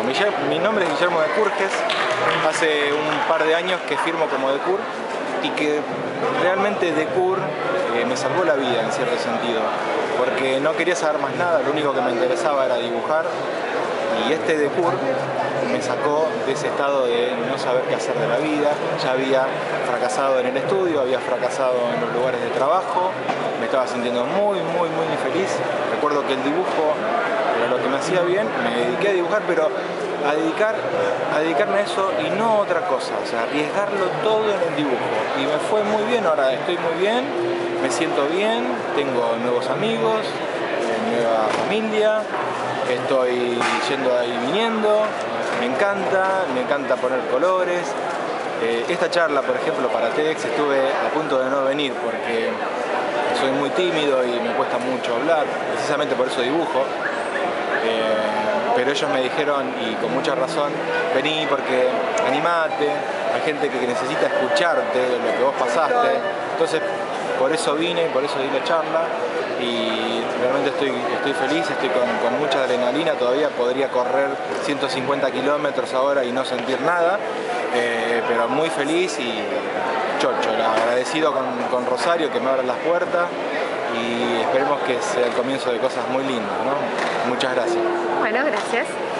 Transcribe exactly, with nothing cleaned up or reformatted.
mi, mi nombre es Guillermo de Curges, hace un par de años que firmo como Decur y que realmente Decur eh, me salvó la vida en cierto sentido, porque no quería saber más nada, lo único que me interesaba era dibujar y este Decur me sacó de ese estado de no saber qué hacer de la vida. Ya había fracasado en el estudio, había fracasado en los lugares de trabajo, me estaba sintiendo muy, muy, muy infeliz. Recuerdo que el dibujo era lo que me hacía bien, me dediqué a dibujar, pero a, dedicar, a dedicarme a eso y no a otra cosa, o sea, arriesgarlo todo en el dibujo. Y me fue muy bien, ahora estoy muy bien, me siento bien, tengo nuevos amigos, nueva familia, estoy yendo ahí y viniendo, me encanta, me encanta poner colores. Eh, esta charla, por ejemplo, para TEDx estuve a punto de no venir porque soy muy tímido y me cuesta mucho hablar, precisamente por eso dibujo. Eh, pero ellos me dijeron, y con mucha razón, vení porque animate, hay gente que necesita escucharte lo que vos pasaste. Entonces, por eso vine, por eso di la charla y realmente estoy, estoy feliz, estoy con, con mucha adrenalina, todavía podría correr ciento cincuenta kilómetros ahora y no sentir nada, eh, pero muy feliz y chocho, agradecido con, con Rosario que me abra las puertas y esperemos que sea el comienzo de cosas muy lindas, ¿no? Muchas gracias. Bueno, gracias.